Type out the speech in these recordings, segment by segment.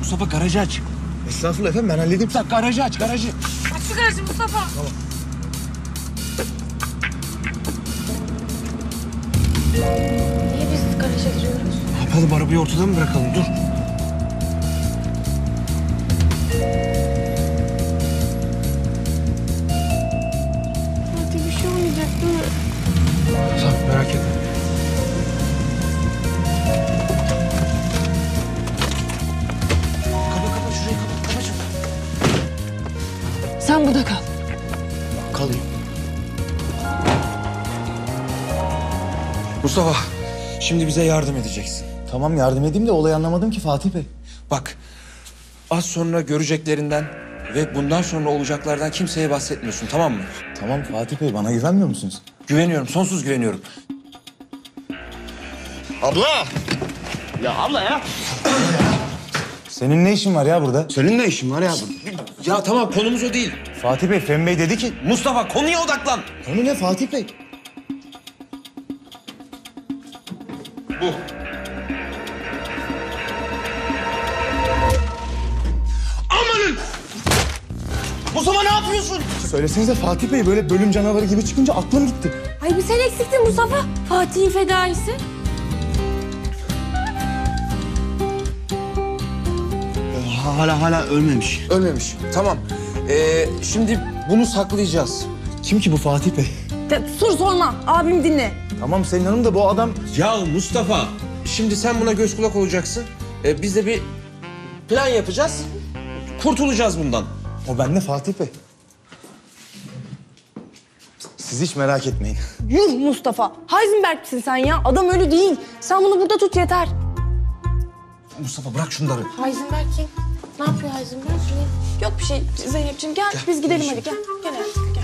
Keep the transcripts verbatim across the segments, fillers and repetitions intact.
Mustafa garajı aç. Estağfurullah efendim, ben halledeyim. Sen garajı aç, garajı. Aç şu garajı Mustafa. Tamam. Niye biz garaja giriyoruz? Ne yapalım, arabayı ortada mı bırakalım? Dur. Fatih bir şey olmayacak değil mi? Tamam, merak etme. Kapa kapa şurayı, kapa, kapa şunu. Sen burada kal. Kalayım. Mustafa, şimdi bize yardım edeceksin. Tamam, yardım edeyim de olayı anlamadım ki Fatih Bey. Bak, az sonra göreceklerinden ve bundan sonra olacaklardan kimseye bahsetmiyorsun, tamam mı? Tamam Fatih Bey, bana güvenmiyor musunuz? Güveniyorum, sonsuz güveniyorum. Abla! Ya abla ya! Senin ne işin var ya burada? Senin ne işin var ya burada? Ya tamam, konumuz o değil. Fatih Bey, Fehmi Bey dedi ki... Mustafa, konuya odaklan. Konu ne Fatih Bey? Bu. Amanın! Mustafa ne yapıyorsun? Söylesenize Fatih Bey, böyle bölüm canavarı gibi çıkınca aklım gitti. Ay bir sen eksiktin Mustafa. Fatih'in fedaisi. Hala hala ölmemiş. Ölmemiş. Tamam. Ee, şimdi bunu saklayacağız. Kim ki bu Fatih Bey? De, sor sorma. Abim dinle. Tamam Selin Hanım da bu adam... Ya Mustafa, şimdi sen buna göz kulak olacaksın. Ee, biz de bir plan yapacağız. Kurtulacağız bundan. O bende Fatih Bey. Siz hiç merak etmeyin. Yuh Mustafa. Heisenberg'sin sen ya. Adam öyle değil. Sen bunu burada tut yeter. Mustafa bırak şunları. Heisenberg kim? Ne yapıyor Heisenberg? Yok bir şey Zeynep'ciğim. Gel, gel biz gidelim hadi gel. Gel hayatım gel.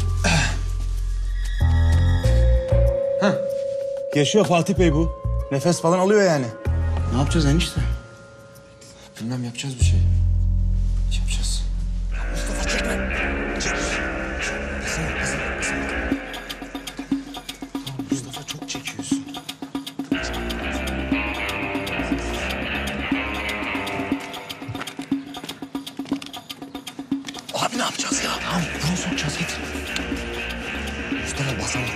Yaşıyor Fatih Bey bu. Nefes falan alıyor yani. Ne yapacağız enişte? Bilmem, yapacağız bir şey. Yapacağız. Mustafa çekme. Çekme. Kızım, kızım, kızım. Tamam Mustafa, çok çekiyorsun. Abi ne yapacağız ya? Tamam, bunu sokacağız, git. Mustafa basamak.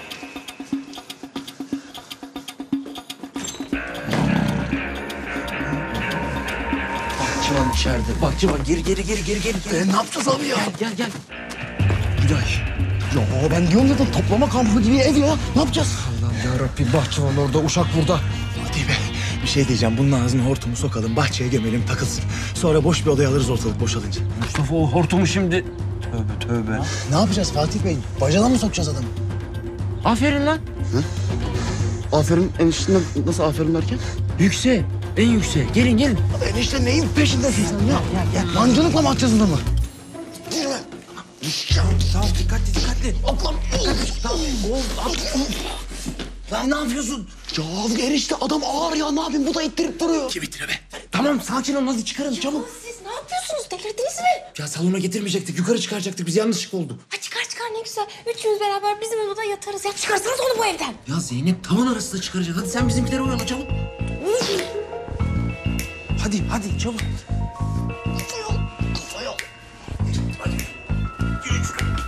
Bahçıvan içeride. Bahçıvan geri geri geri geri geri. geri. E, ne yapacağız abi ya? Gel gel. Gülay. Ya ben diyorum zaten toplama kampı gibi ev ya. Ne yapacağız? Allah'ım yarabbim, bahçıvan orada, uşak burada. Fatih Bey, bir şey diyeceğim. Bunun ağzına hortumu sokalım, bahçeye gömelim, takılsın. Sonra boş bir odaya alırız ortalık boşalınca. Mustafa o hortumu şimdi... Tövbe tövbe. Ne yapacağız Fatih Bey? Bacana mı sokacağız adamı? Aferin lan. Aferin eniştenden nasıl aferin derken? Yüksek. En yüksek. Gelin gelin. Enişte neyin peşindesin sen ya? Gel gel. Mancınıkla mı atacağız adamı? Girme. Tamam, dikkatli dikkatli. Ablam. Tamam. Oğlum abi. Lan ne yapıyorsun? Ya enişte adam ağır ya, ne yapayım? Bu da ittirip duruyor. Kim itire be? Tamam, sakin ol, hadi çıkarın çabuk. Siz ne yapıyorsunuz? Delirdiniz mi? Ya salona getirmeyecektik, yukarı çıkaracaktık. Biz yanlışlık oldu. Ha çıkar çıkar ne güzel. Üçümüz beraber bizim odada yatarız. Ya çıkarsanız onu bu evden. Ya Zeynep tavan arasında çıkaracak. Hadi sen bizimkileri oyala çabuk. Hadi hadi çabuk. Kafaya al. Kafaya al. Hadi. Yürü.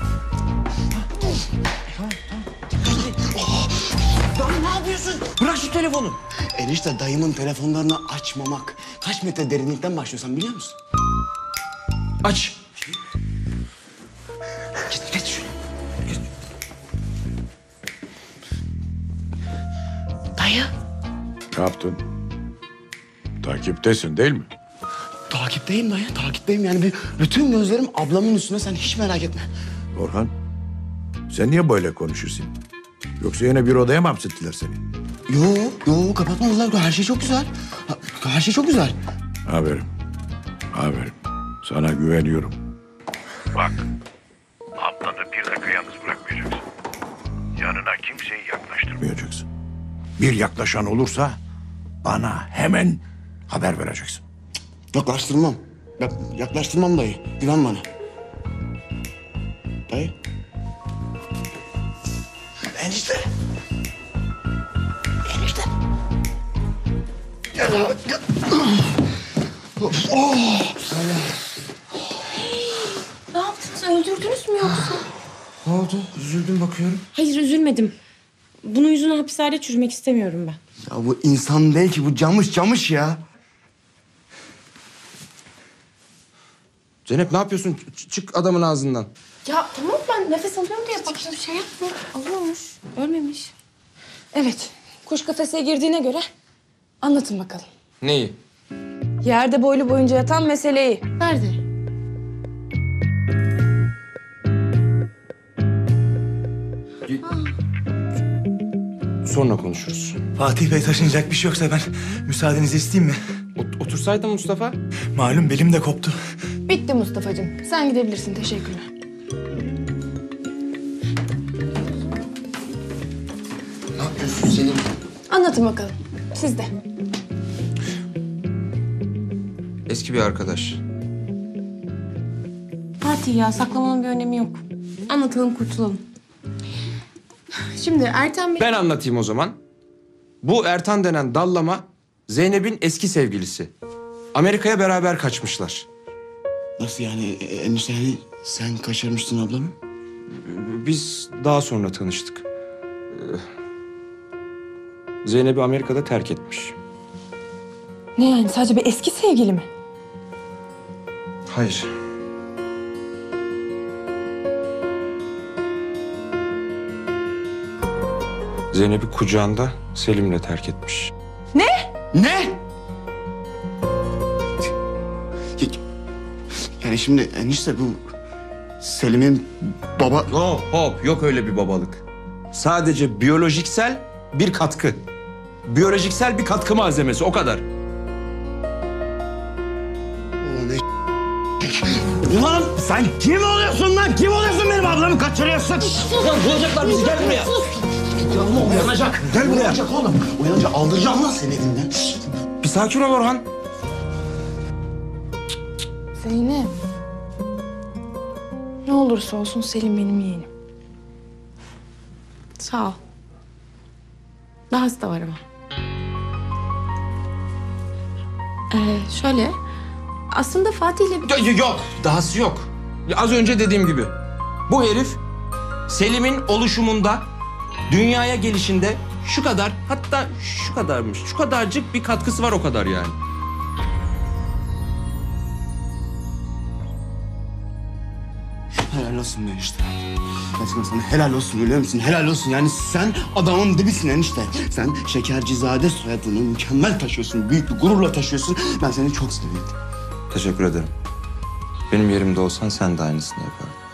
Tamam tamam. Dikkatli. Lan ne yapıyorsun? Bırak şu telefonu. Enişte dayımın telefonlarını açmamak kaç metre derinlikten başlıyorsan biliyor musun? Aç. Git geç şunu. Geç. Dayı. Ne yaptın? Takiptesin değil mi? Takipteyim dayı, takipteyim. Yani bir, bütün gözlerim ablamın üstüne, sen hiç merak etme. Orhan, sen niye böyle konuşuyorsun? Yoksa yine bir odaya mı hapsettiler seni? Yo, yo kapatmadılar. Her şey çok güzel. Her şey çok güzel. Aferin, aferin. Sana güveniyorum. Bak, ablanı bir dakika yalnız bırakmayacaksın. Yanına kimseyi yaklaştırmayacaksın. Bir yaklaşan olursa bana hemen haber vereceksin. Yaklaştırmam. Yak, yaklaştırmam dayı. Güven bana. Dayı. Enişte. Enişte. Gel abi, gel. Ne yaptınız? Öldürdünüz mü yoksa? Ne oldu? Üzüldüm bakıyorum. Hayır üzülmedim. Bunun yüzünden hapislerde çürümek istemiyorum ben. Ya bu insan değil ki, bu camış camış ya. Zeynep ne yapıyorsun? Ç- çık adamın ağzından. Ya tamam ben nefes alıyorum diye baktım şey yapma. Alıyormuş. Ölmemiş. Evet. Kuş kafese girdiğine göre anlatın bakalım. Neyi? Yerde boylu boyunca yatan meseleyi. Nerede? Sonra konuşuruz. Fatih Bey, taşınacak bir şey yoksa ben müsaadenizi isteyeyim mi? Ot- otursaydın Mustafa. Malum belim de koptu. Bitti Mustafa'cığım. Sen gidebilirsin. Teşekkürler. Ne yapıyorsun Selim? Anlatın bakalım. Siz de. Eski bir arkadaş. Fatih ya saklamanın bir önemi yok. Anlatalım kurtulalım. Şimdi Ertem Bey... Ben anlatayım o zaman. Bu Ertan denen dallama Zeynep'in eski sevgilisi. Amerika'ya beraber kaçmışlar. Nasıl yani? E, enişte yani sen kaçırmıştın ablamı? Biz daha sonra tanıştık. Ee, Zeynep'i Amerika'da terk etmiş. Ne yani sadece bir eski sevgili mi? Hayır. Zeynep'i kucağında Selim'le terk etmiş. Ne? Yani şimdi enişte bu Selim'in baba... Hop hop yok öyle bir babalık. Sadece biyolojiksel bir katkı. Biyolojiksel bir katkı malzemesi o kadar. Ulan sen kim oluyorsun lan? Kim oluyorsun, benim ablamı kaçırıyorsun? Lan bulacaklar bizi gel buraya. Uyanacak. Gel buraya. Uyanacak oğlum. Uyanınca aldıracağım lan seni evinden. Bir sakin ol Orhan. Zeynep. Ne olursa olsun Selim benim yeğenim. Sağ ol. Dahası da var ama. Ee, şöyle. Aslında Fatih'le... Yok, yok dahası yok. Ya az önce dediğim gibi. Bu herif Selim'in oluşumunda, dünyaya gelişinde şu kadar, hatta şu kadarmış, şu kadarcık bir katkısı var o kadar yani. Helal olsun be enişte. Gerçekten sana helal olsun, biliyor musun? Helal olsun. Yani sen adamın dibisin enişte. Sen Şekercizade soyadını mükemmel taşıyorsun. Büyük bir gururla taşıyorsun. Ben seni çok seviyorum. Teşekkür ederim. Benim yerimde olsan sen de aynısını yapardın.